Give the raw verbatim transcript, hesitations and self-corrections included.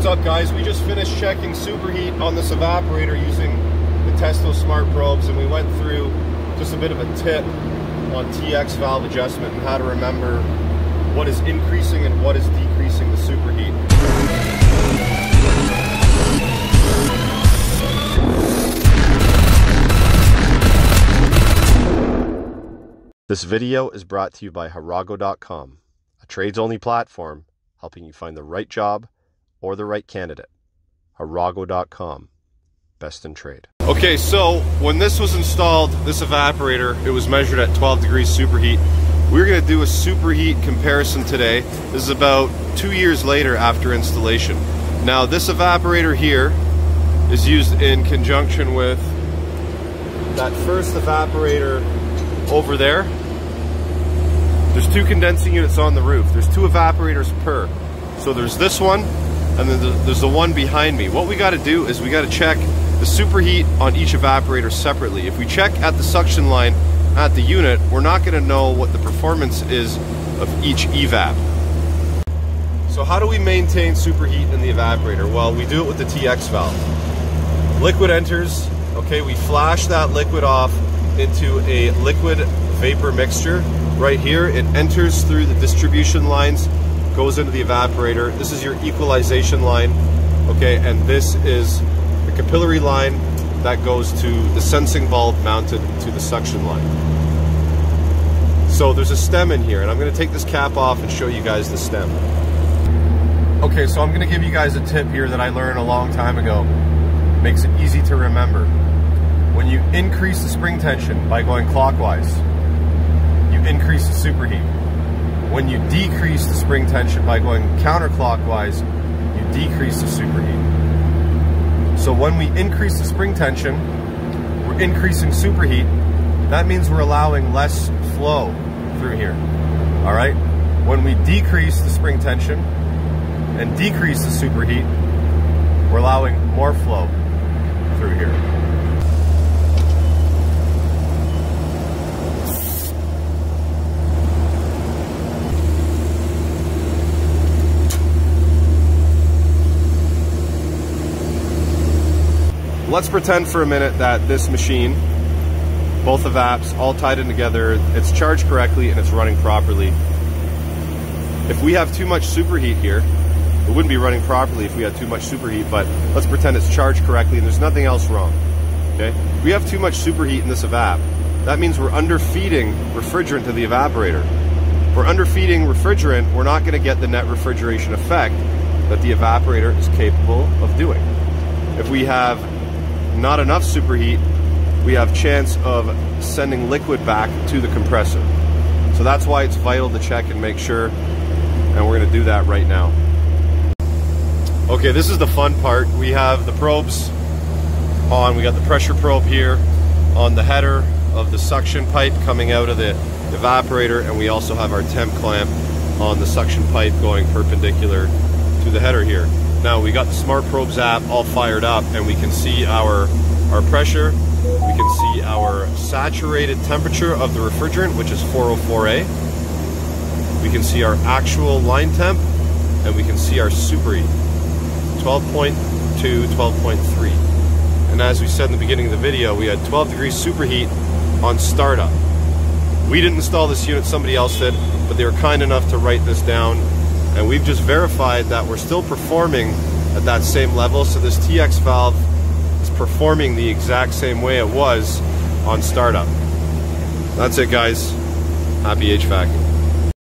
What's up, guys? We just finished checking superheat on this evaporator using the Testo smart probes, and we went through just a bit of a tip on T X valve adjustment and how to remember what is increasing and what is decreasing the superheat. This video is brought to you by Harago dot com, a trades-only platform helping you find the right job or the right candidate. Harago dot com, best in trade. Okay, so when this was installed, this evaporator, it was measured at twelve degrees superheat. We're going to do a superheat comparison today. This is about two years later after installation. Now, this evaporator here is used in conjunction with that first evaporator over there. There's two condensing units on the roof. There's two evaporators per. So there's this one, and then there's the one behind me. What we got to do is we got to check the superheat on each evaporator separately. If we check at the suction line at the unit, we're not going to know what the performance is of each evap. So how do we maintain superheat in the evaporator? Well, we do it with the T X valve. Liquid enters, okay, we flash that liquid off into a liquid vapor mixture. Right here, it enters through the distribution lines, goes into the evaporator. This is your equalization line, okay, and this is the capillary line that goes to the sensing bulb mounted to the suction line. So there's a stem in here, and I'm going to take this cap off and show you guys the stem. Okay, so I'm going to give you guys a tip here that I learned a long time ago. Makes it easy to remember. When you increase the spring tension by going clockwise, you increase the superheat. When you decrease the spring tension by going counterclockwise, you decrease the superheat. So when we increase the spring tension, we're increasing superheat. That means we're allowing less flow through here. All right? When we decrease the spring tension and decrease the superheat, we're allowing more flow through here. Let's pretend for a minute that this machine, both evaps, all tied in together, it's charged correctly and it's running properly. If we have too much superheat here, it wouldn't be running properly if we had too much superheat, but let's pretend it's charged correctly and there's nothing else wrong. Okay? If we have too much superheat in this evap, that means we're underfeeding refrigerant to the evaporator. If we're underfeeding refrigerant, we're not going to get the net refrigeration effect that the evaporator is capable of doing. If we have not enough superheat, we have chance of sending liquid back to the compressor. So that's why it's vital to check and make sure, and we're going to do that right now. Okay, this is the fun part. We have the probes on. We got the pressure probe here on the header of the suction pipe coming out of the evaporator, and we also have our temp clamp on the suction pipe going perpendicular to the header here. Now we got the smart probes app all fired up, and we can see our our pressure, we can see our saturated temperature of the refrigerant, which is four oh four A. We can see our actual line temp, and we can see our superheat, twelve point two, twelve point three. And as we said in the beginning of the video, we had twelve degrees superheat on startup. We didn't install this unit, somebody else did, but they were kind enough to write this down. And we've just verified that we're still performing at that same level, so this T X valve is performing the exact same way it was on startup. That's it, guys. Happy HVACing.